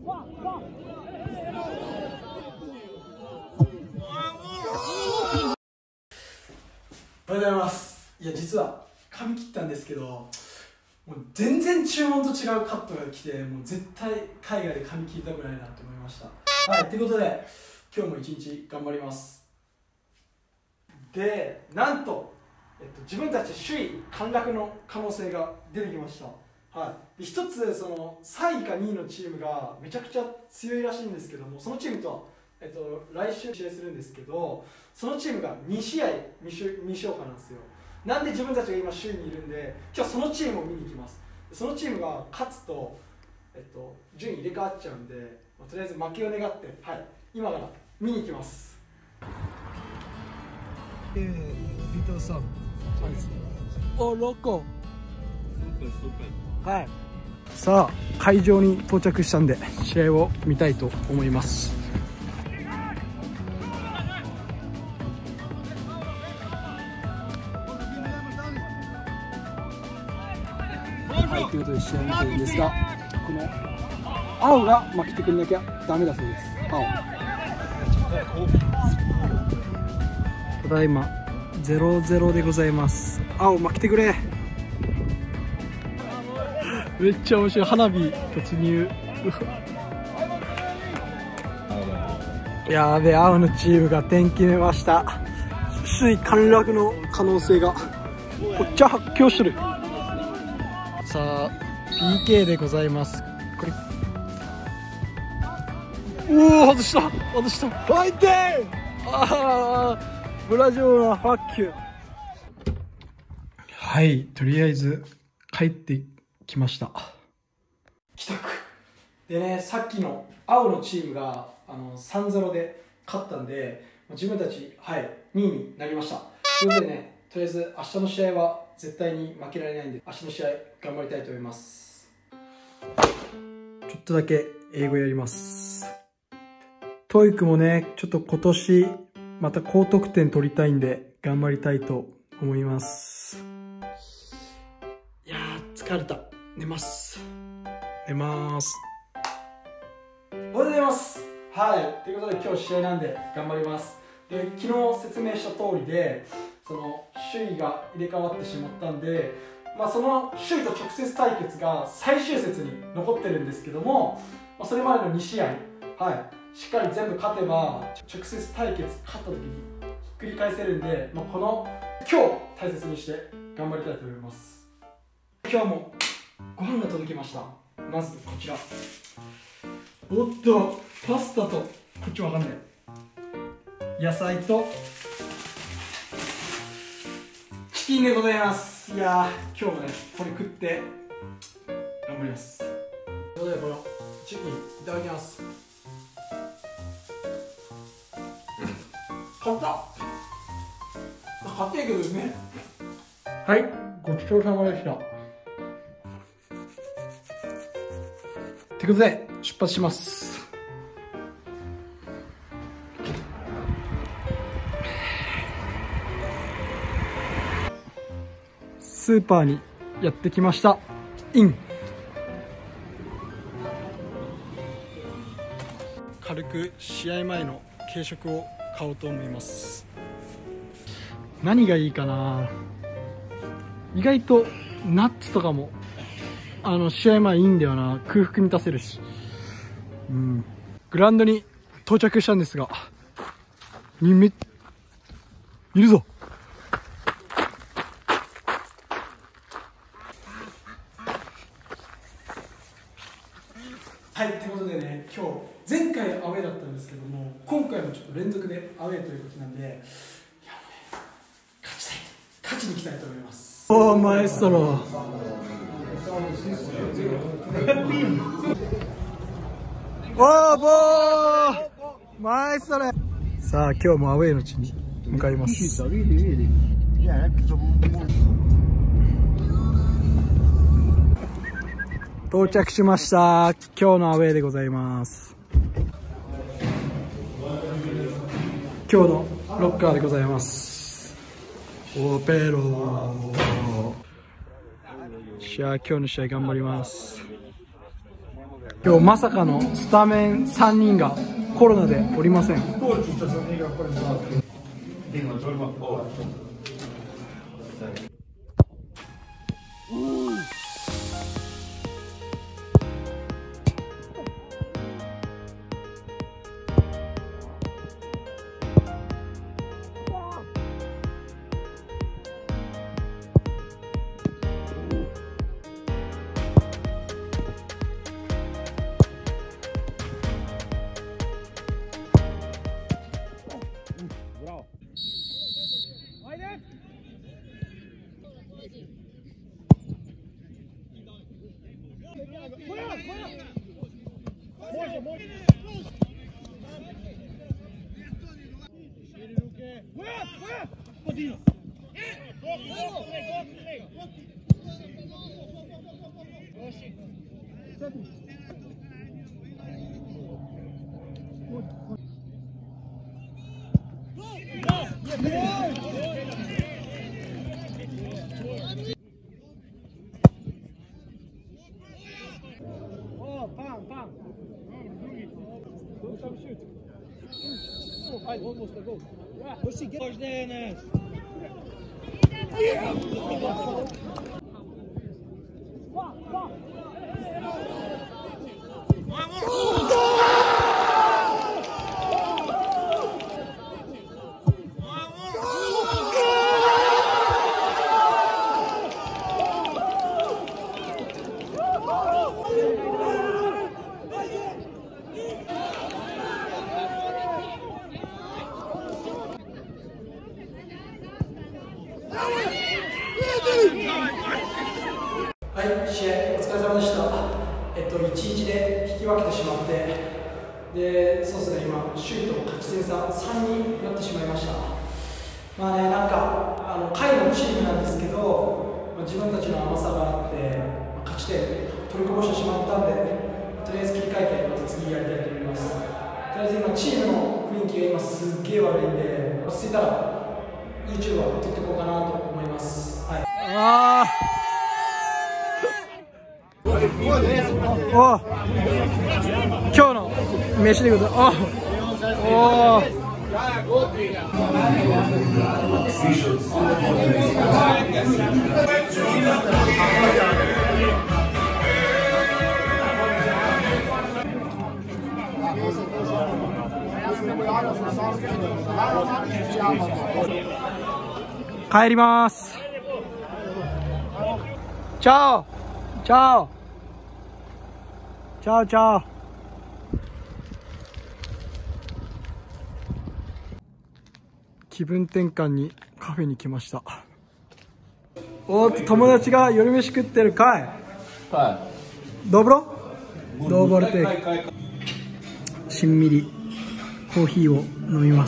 おはようございます。いや、実は髪切ったんですけど、もう全然注文と違うカットが来て、もう絶対海外で髪切りたくないなと思いました。はい、ということで今日も一日頑張ります。で、なんと、自分たち首位陥落の可能性が出てきました。はい、一つその3位か2位のチームがめちゃくちゃ強いらしいんですけども、そのチームと来週試合するんですけど、そのチームが2試合未消化なんですよ。なんで自分たちが今首位にいるんで、今日そのチームを見に行きます。そのチームが勝つと、順位入れ替わっちゃうんで、とりあえず負けを願って、はい、今から見に行きます。ビートサーブ。お、6個。はい。さあ、会場に到着したんで試合を見たいと思います。はい、ということで試合見てるんですが、この青が負けてくれなきゃダメだそうです。青。ただいま 0-0 でございます。青負けてくれ。めっちゃ面白い。花火突入。やべえ、青のチームが点決めました。首位陥落の可能性がこっちは発狂してる。さあ PK でございます。これおお、外した相手。ああ、ブラジルのファッキュ。はい、とりあえず帰ってきました。帰宅でね、さっきの青のチームが3-0で勝ったんで、自分たち、はい、2位になりました。ということでね、とりあえず明日の試合は絶対に負けられないんで、明日の試合頑張りたいと思います。ちょっとだけ英語やります。TOEIC もね、ちょっと今年また高得点取りたいんで頑張りたいと思います。いやー、疲れた。寝ます。おはようございます。はい、ということで今日試合なんで頑張ります。で、昨日説明した通りで、その首位が入れ替わってしまったんで、その首位と直接対決が最終節に残ってるんですけども、それまでの2試合、はい、しっかり全部勝てば直接対決勝った時にひっくり返せるんで、この今日大切にして頑張りたいと思います。今日もご飯が届きました。まずこちら、おっと、パスタと、こっちわかんない、野菜とチキンでございます。いやー、今日もねこれ食って頑張ります。ということで、このチキンいただきます。硬いけどうめえ。はい、ごちそうさまでした。ということで出発します。スーパーにやってきました。軽く試合前の軽食を買おうと思います。何がいいかな。意外とナッツとかも試合前いいんだよな。空腹満たせるし。グラウンドに到着したんですが、いるぞ。はい、ということでね、今日前回アウェーだったんですけども、今回もちょっと連続でアウェーということなんで、いや、勝ちに行きたいと思います。おー、マエストロ。おー、ボー、マエストロ。さあ、今日もアウェーの地に向かいます。到着しました。今日のアウェーでございます。今日のロッカーでございます。オペロー。今日の試合頑張ります。 今日まさかのスタメン3人がコロナでおりません。はい、試合お疲れ様でした。1-1で引き分けてしまって、で、そうですね、今、首位と勝ち点差3になってしまいました。まあね、なんか、下位のチームなんですけど、自分たちの甘さがあって、勝ち点取りこぼしてしまったんで、とりあえず切り替えて、また次やりたいと思います。とりあえず今、チームの雰囲気が今、すっげえ悪いんで、落ち着いたら、YouTube は撮っていこうかなと思います。はい。お今日の飯でございます。お帰ります。チャオチャオチャオチャオ。気分転換にカフェに来ました。おっと、友達が夜飯食ってるかい。 はい。 ドブロドーボルテーキ。しんみりコーヒーを飲みます。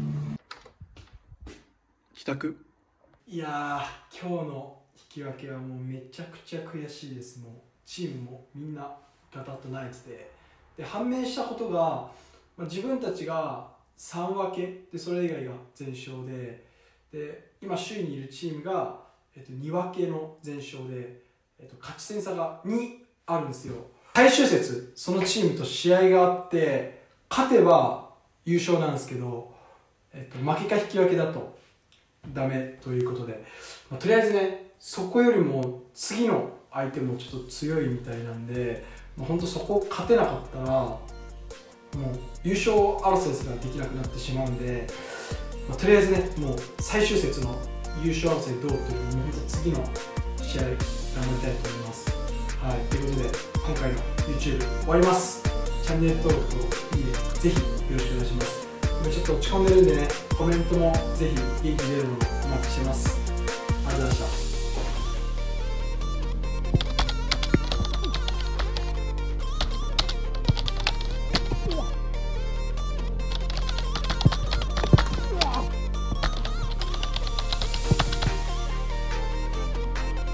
帰宅。いやー、今日の引き分けはもうめちゃくちゃ悔しいです。もうチームもみんなガタッとナイツで判明したことが、自分たちが3分けでそれ以外が全勝で今首位にいるチームが、2分けの全勝で、勝ち点差が2あるんですよ。最終節そのチームと試合があって勝てば優勝なんですけど、負けか引き分けだとダメということで、とりあえずね、そこよりも次の相手もちょっと強いみたいなんで、本当そこ勝てなかったらもう優勝争いすらできなくなってしまうんで、とりあえずね、もう最終節の優勝争いどうというのを次の試合頑張りたいと思います。はい、ということで今回の YouTube 終わります。チャンネル登録といいねぜひよろしくお願いします。今ちょっと落ち込んでるんでね、コメントもぜひ元気出るものお待ちしてます。ありがとうございました。